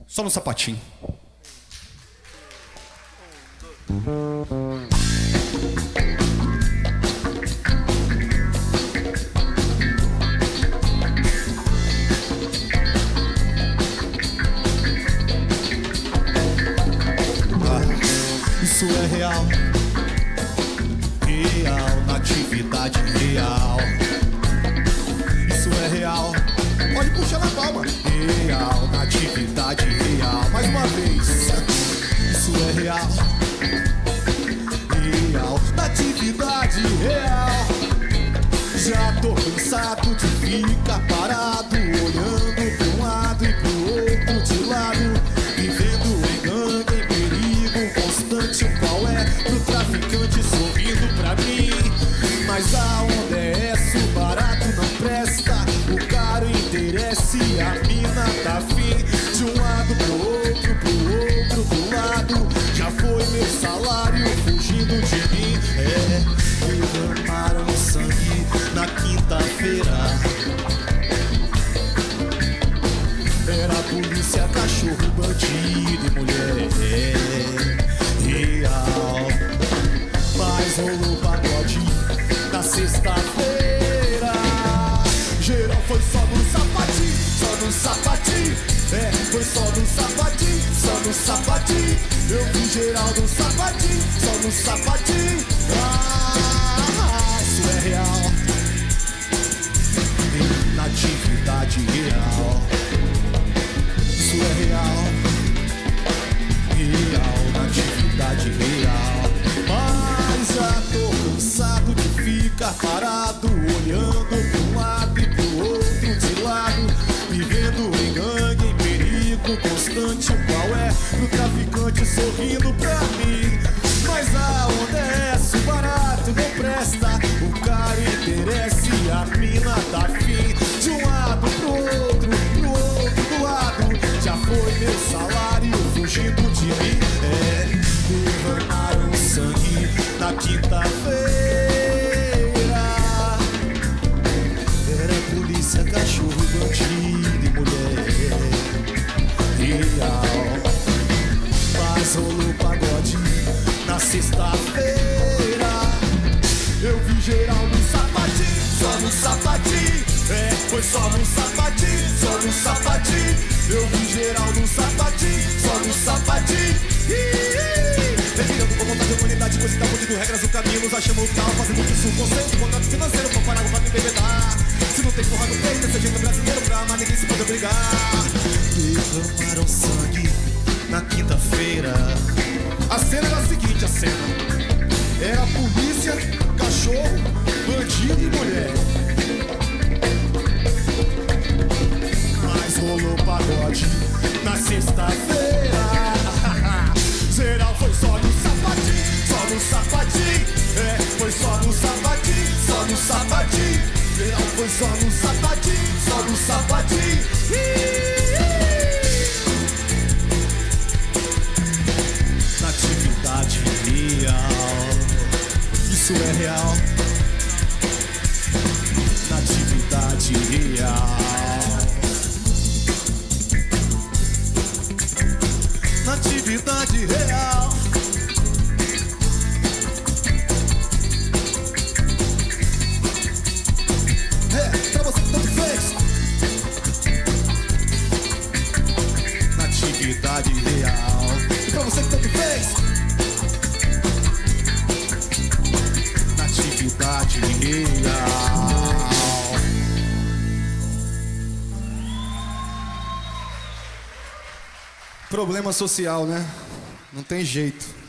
Só no sapatinho. Isso é real, real, natividade real. Isso é real, pode puxar na palma. Real, natividade real. Mais uma vez. Isso é real, real, natividade real. Já tô cansado de ficar parado, olhando pra um lado e pro outro de lado, vivendo em gangue, em perigo constante. Qual é pro traficante sorrindo pra mim? Mas a onda é essa, o barato não presta, o caro interessa e a mina tá afim. De um lado pro outro do lado, já foi meu salário fugindo de mim. Derramaram sangue na quinta-feira. Era polícia, cachorro, bandido e mulher real. Mas rolou pagode na sexta-feira. Geral foi só no sapatinho, só no sapatinho. Foi só no sapatinho, só no sapatinho. Eu vi geral no sapatinho, só no sapatinho. Isso é real, natividade real. Isso é real, real, natividade real. Mas já tô cansado de ficar parado, olhando pra um lado e pro outro de lado, vivendo em gangue, em perigo constante. Qual é pro traficante sorrindo pra mim? Mas a onda é essa, o barato não presta, o cara interessa e a mina tá afim. De um lado pro outro do lado, já foi meu salário fugindo de mim. Derramaram sangue na quinta-feira. Era polícia, cachorro, bandido e mulher real. Mas rolou pagode na sexta-feira. Eu vi geral no sapatinho, só no sapatinho. Foi só no sapatinho, só no sapatinho. Eu vi geral no sapatinho, só no sapatinho. Respirando com vontade de humanidade, coisa da mundo, regras do caminho, nos achamos o carro, fazendo que isso conceito, contrato financeiro, pra parar pra me embebedar. Se não tem porra no peito, esse jeito brasileiro pra amar, ninguém se pode obrigar. Derramaram sangue na quinta-feira. A cena era a seguinte, a cena era polícia, cachorro, bandido e mulher. Mas rolou pagode na sexta-feira. Geral foi só no sapatinho, só no sapatinho. Foi só no sapatinho, só no sapatinho. Geral foi só no sapatinho, só no sapatinho. Natividade real. Isso é real. Natividade real. Natividade real. Pra você que tanto fez. Natividade real. E pra você que tanto fez. Natividade real. Problema social, né? Não tem jeito.